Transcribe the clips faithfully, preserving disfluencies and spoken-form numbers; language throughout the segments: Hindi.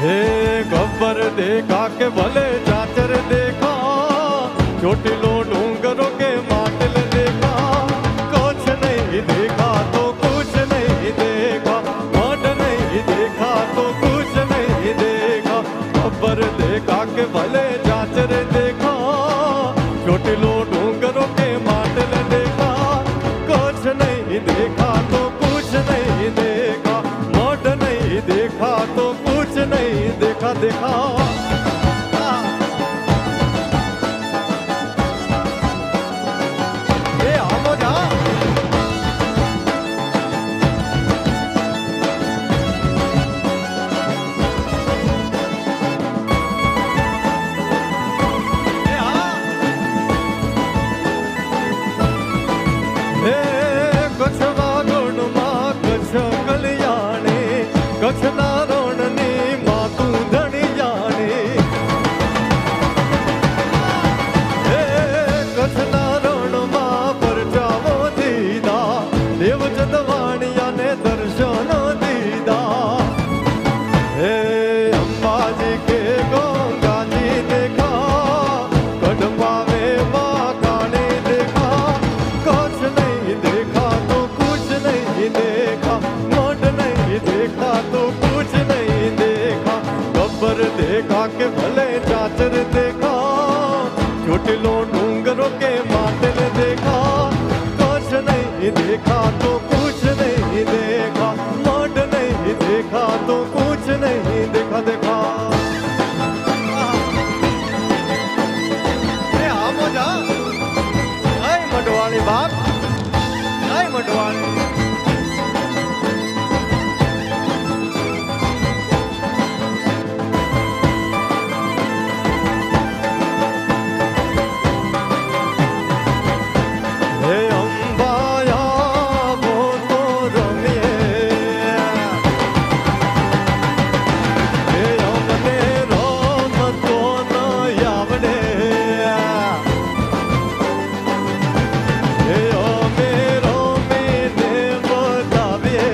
हे गब्बर देखा के भले चाचर देखा, चोटिलो डूंगरों के माटल देखा, कुछ नहीं देखा तो कुछ नहीं देखा, माट नहीं देखा तो कुछ नहीं देखा। गब्बर देखा के भले चाचर देखा, चोटिलो डूंगरों के माटल देखा, कुछ नहीं देखा तो कुछ नहीं देखा, माट नहीं देखा तो कुछ नहीं देखा देखा। ये आओ जा कछ वागुण मां कछ कल्याणी, कछ नारोणनी मां तू धनी जानी। कछ नारोण मां पर जावो दीदा, देव चंदवाणिया ने दर्शन दीदा। हे अंबाजी के गंगा जी देखा, कड़पावे मां काली देखा, कुछ नहीं देखा तो कुछ नहीं देखा, मोट नहीं देखा तो कुछ नहीं देखा। गब्बर देखा के भले चाचर देखा, चोटिलो डूंगरों के माटल देखा, कुछ नहीं देखा तो कुछ नहीं देखा, मोट नहीं देखा तो कुछ नहीं देखा देखा। ए आओ जा जय मडवाली बाप, जय मडवाली। हे अंबाया वो तो रमिए, हे अमने रोम तो न यावड़े, हे अमे रोमी ने बतावे,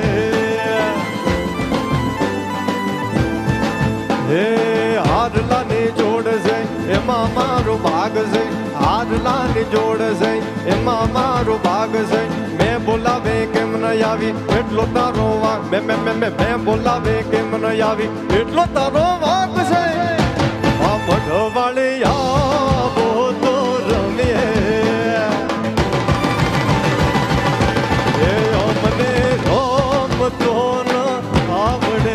हे हारलानी जोड़ से एमा मारो भाग से, हारलानी जोड़ से एमा मारो भाग से। मैं बोलावे केम न आवी एटलो तारो वाग, मैं मैं मैं मैं मैं बोलावे केम न आवी एटलो तारो वाग से। आ मडवालिया वो तो रमिए, हे अमने रोम तो न आवड़े।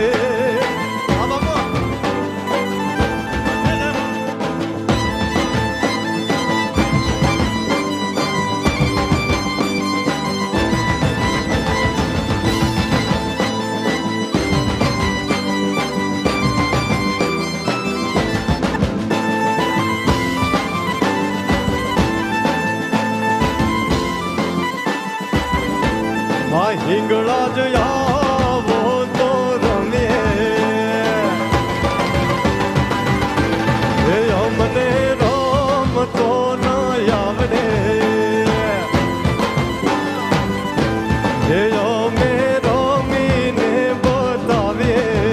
मां हिंगला जया वो तो रमिए, हे अमने रोम तो न आवड़े, हे अमे रोमी ने बतावे,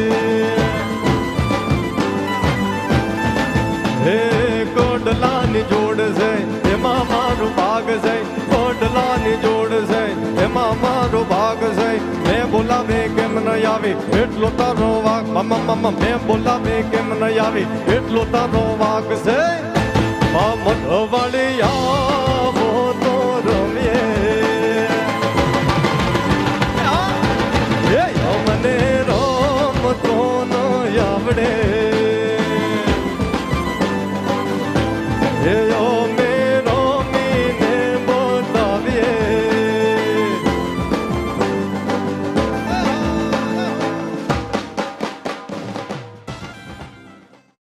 हे कोडलानी जोड़ से एमा मारो भाग से, कोडलानी जोड़ से एमा मारो भाग से। मैं बोलावे केम न आवी एटलो तारो वाग, मम मम मैं बोलावे केम न आवी एटलो तारो वाग से। आ मडवालिया वो तो रमिए, हे अमने रोम तो न आवड़े।